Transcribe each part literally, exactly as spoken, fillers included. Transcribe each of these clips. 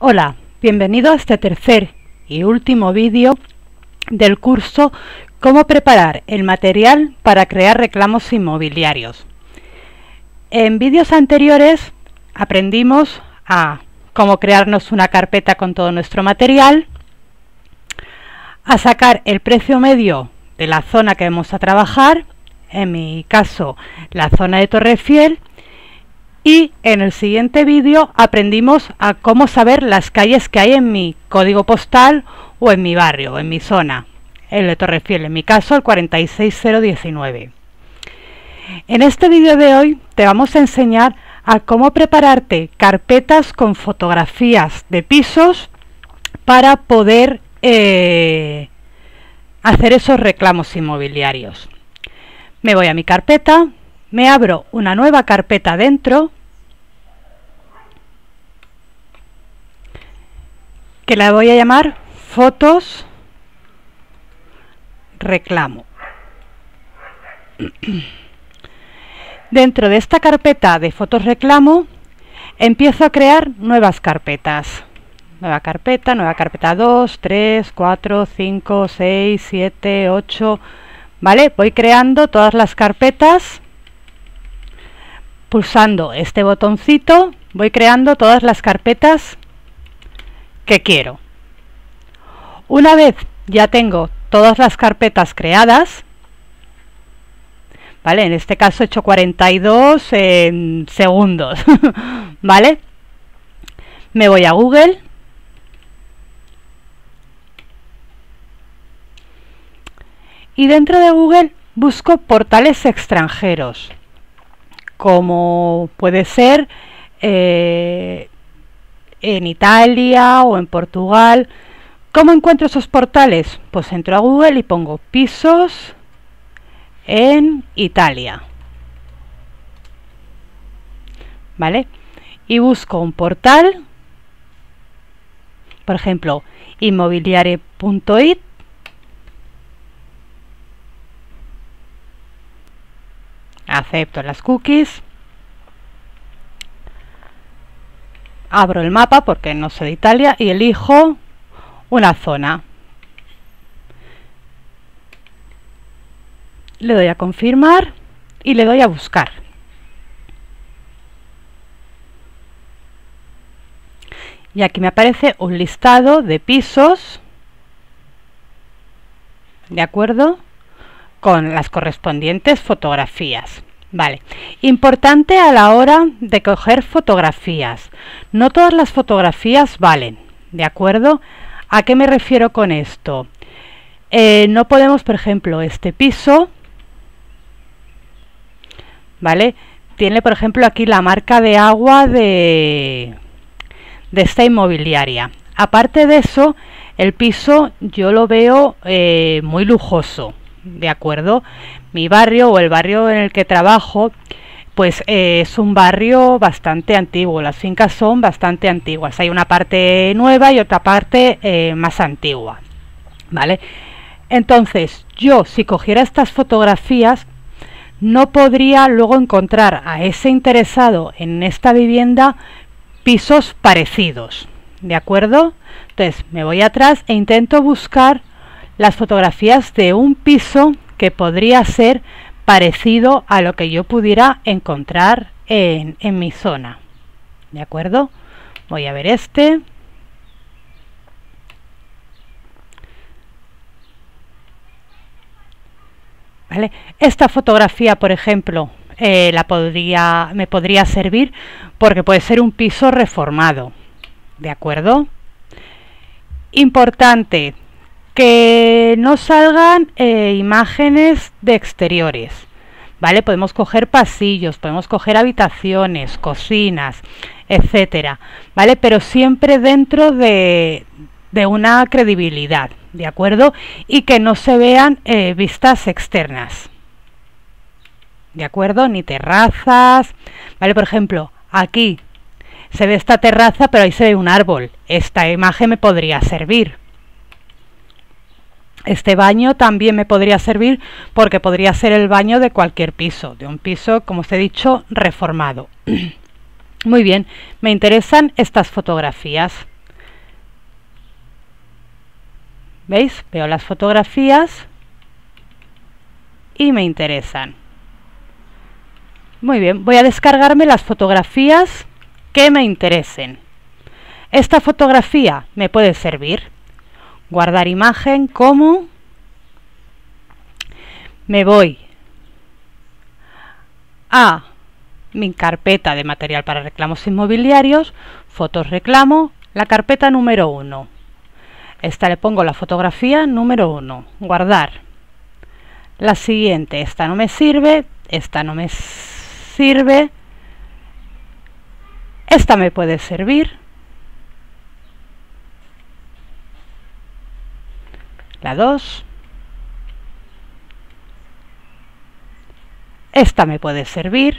Hola, bienvenido a este tercer y último vídeo del curso Cómo preparar el material para crear reclamos inmobiliarios. En vídeos anteriores aprendimos a cómo crearnos una carpeta con todo nuestro material, a sacar el precio medio de la zona que vamos a trabajar, en mi caso la zona de Torrefiel, y en el siguiente vídeo aprendimos a cómo saber las calles que hay en mi código postal o en mi barrio, en mi zona, el de Torrefiel, en mi caso el cuarenta y seis cero diecinueve. En este vídeo de hoy te vamos a enseñar a cómo prepararte carpetas con fotografías de pisos para poder eh, hacer esos reclamos inmobiliarios. Me voy a mi carpeta, me abro una nueva carpeta dentro, que la voy a llamar Fotos Reclamo. Dentro de esta carpeta de Fotos Reclamo empiezo a crear nuevas carpetas. Nueva carpeta, nueva carpeta dos, tres, cuatro, cinco, seis, siete, ocho. ¿Vale? Voy creando todas las carpetas. Pulsando este botoncito voy creando todas las carpetas que quiero. Una vez ya tengo todas las carpetas creadas, ¿vale? En este caso he hecho cuarenta y dos en segundos, ¿vale? Me voy a Google y dentro de Google busco portales extranjeros, como puede ser eh, en Italia o en Portugal. ¿Cómo encuentro esos portales? Pues entro a Google y pongo pisos en Italia, ¿vale? Y busco un portal, por ejemplo, inmobiliare punto it. Acepto las cookies. Abro el mapa porque no soy de Italia y elijo una zona. Le doy a confirmar y le doy a buscar. Y aquí me aparece un listado de pisos, ¿de acuerdo?, con las correspondientes fotografías. Vale, importante a la hora de coger fotografías. No todas las fotografías valen, ¿de acuerdo? ¿A qué me refiero con esto? Eh, no podemos, por ejemplo, este piso, ¿vale? Tiene, por ejemplo, aquí la marca de agua de, de esta inmobiliaria. Aparte de eso, el piso yo lo veo eh, muy lujoso. ¿De acuerdo? Mi barrio o el barrio en el que trabajo pues eh, es un barrio bastante antiguo, las fincas son bastante antiguas, hay una parte nueva y otra parte eh, más antigua, ¿vale? Entonces yo, si cogiera estas fotografías, no podría luego encontrar a ese interesado en esta vivienda pisos parecidos, ¿de acuerdo? Entonces me voy atrás e intento buscar las fotografías de un piso que podría ser parecido a lo que yo pudiera encontrar en, en mi zona, ¿de acuerdo? Voy a ver este. ¿Vale? Esta fotografía, por ejemplo, eh, la podría, me podría servir porque puede ser un piso reformado, ¿de acuerdo? Importante que no salgan eh, imágenes de exteriores, ¿vale? Podemos coger pasillos, podemos coger habitaciones, cocinas, etcétera, ¿vale? Pero siempre dentro de, de una credibilidad, ¿de acuerdo? Y que no se vean eh, vistas externas, ¿de acuerdo? Ni terrazas, ¿vale? Por ejemplo, aquí se ve esta terraza, pero ahí se ve un árbol. Esta imagen me podría servir. Este baño también me podría servir porque podría ser el baño de cualquier piso, de un piso, como os he dicho, reformado. Muy bien, me interesan estas fotografías. ¿Veis? Veo las fotografías y me interesan. Muy bien, voy a descargarme las fotografías que me interesen. Esta fotografía me puede servir. Guardar imagen como... Me voy a mi carpeta de material para reclamos inmobiliarios, fotos reclamo, la carpeta número uno. Esta le pongo la fotografía número uno, guardar. La siguiente, esta no me sirve, esta no me sirve, esta me puede servir. La dos. Esta me puede servir.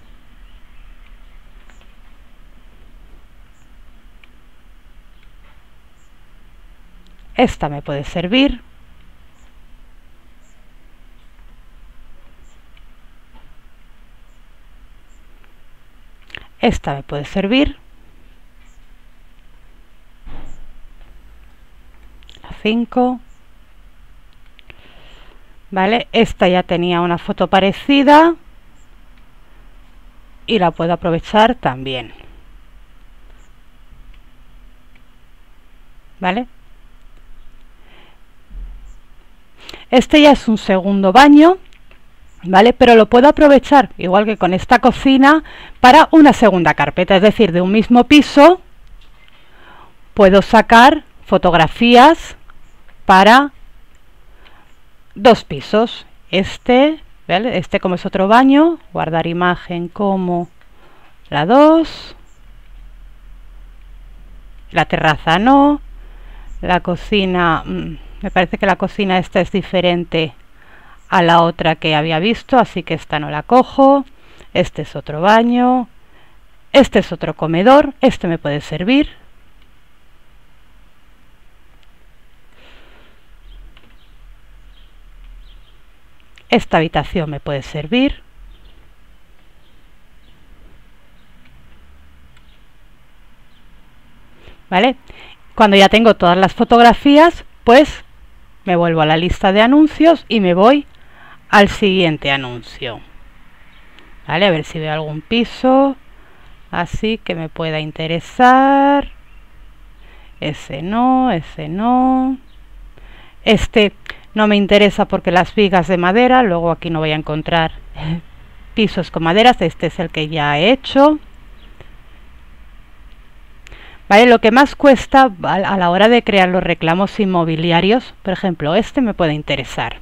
Esta me puede servir. Esta me puede servir. La cinco. ¿Vale? Esta ya tenía una foto parecida y la puedo aprovechar también. ¿Vale? Este ya es un segundo baño, ¿vale? Pero lo puedo aprovechar, igual que con esta cocina, para una segunda carpeta. Es decir, de un mismo piso puedo sacar fotografías para dos pisos. Este, ¿vale? Este como es otro baño, guardar imagen como la dos. La terraza no. La cocina, mmm, me parece que la cocina esta es diferente a la otra que había visto, así que esta no la cojo. Este es otro baño. Este es otro comedor. Este me puede servir. Esta habitación me puede servir. ¿Vale? Cuando ya tengo todas las fotografías, pues me vuelvo a la lista de anuncios y me voy al siguiente anuncio. ¿Vale? A ver si veo algún piso así que me pueda interesar. Ese no, ese no. Este no me interesa porque las vigas de madera, luego aquí no voy a encontrar pisos con maderas. Este es el que ya he hecho. ¿Vale? Lo que más cuesta a la hora de crear los reclamos inmobiliarios, por ejemplo, este me puede interesar.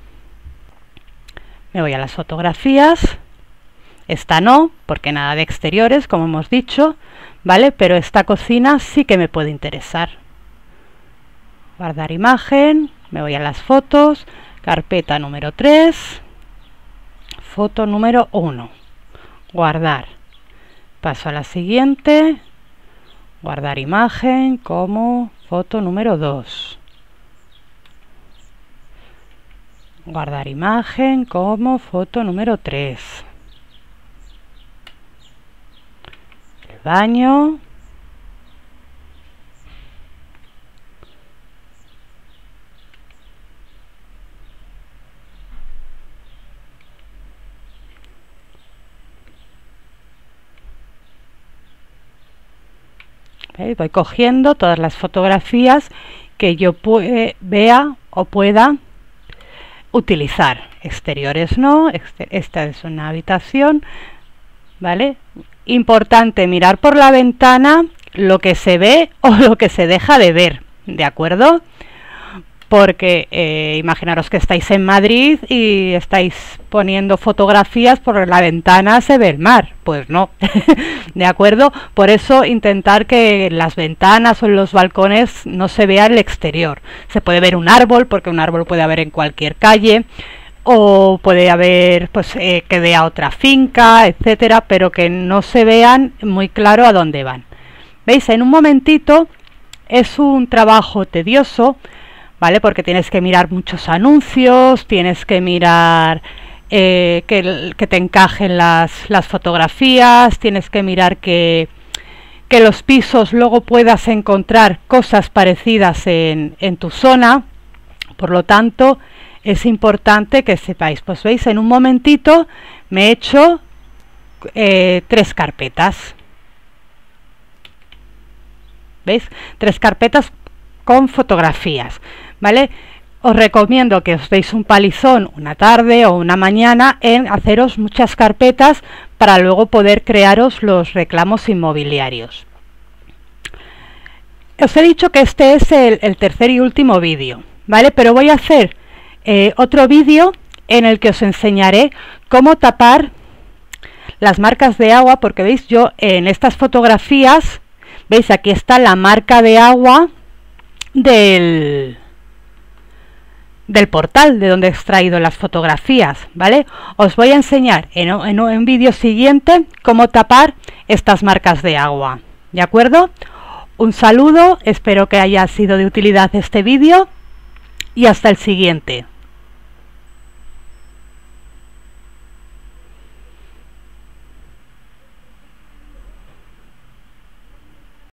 Me voy a las fotografías. Esta no, porque nada de exteriores, como hemos dicho, ¿vale? Pero esta cocina sí que me puede interesar. Guardar imagen, me voy a las fotos, carpeta número tres, foto número uno, guardar. Paso a la siguiente. Guardar imagen como foto número dos. Guardar imagen como foto número tres. El baño. ¿Veis? Voy cogiendo todas las fotografías que yo vea o pueda utilizar. Exteriores no, esta es una habitación, ¿vale? Importante mirar por la ventana lo que se ve o lo que se deja de ver, ¿de acuerdo? Porque eh, imaginaros que estáis en Madrid y estáis poniendo fotografías, por la ventana se ve el mar. Pues no, ¿de acuerdo? Por eso intentar que en las ventanas o en los balcones no se vea el exterior. Se puede ver un árbol, porque un árbol puede haber en cualquier calle, o puede haber pues eh, que vea otra finca, etcétera, pero que no se vean muy claro a dónde van. ¿Veis? En un momentito es un trabajo tedioso, ¿vale? Porque tienes que mirar muchos anuncios, tienes que mirar eh, que, que te encajen las, las fotografías, tienes que mirar que, que los pisos luego puedas encontrar cosas parecidas en, en tu zona, Por lo tanto, es importante que sepáis. Pues veis, en un momentito me he hecho eh, tres carpetas. ¿Veis? Tres carpetas con fotografías, ¿vale? Os recomiendo que os deis un palizón una tarde o una mañana en haceros muchas carpetas para luego poder crearos los reclamos inmobiliarios. Os he dicho que este es el, el tercer y último vídeo, ¿vale? Pero voy a hacer eh, otro vídeo en el que os enseñaré cómo tapar las marcas de agua, porque veis, yo en estas fotografías, veis, aquí está la marca de agua del, del portal de donde he extraído las fotografías, ¿vale? Os voy a enseñar en, en un vídeo siguiente cómo tapar estas marcas de agua, ¿de acuerdo? Un saludo, espero que haya sido de utilidad este vídeo y hasta el siguiente.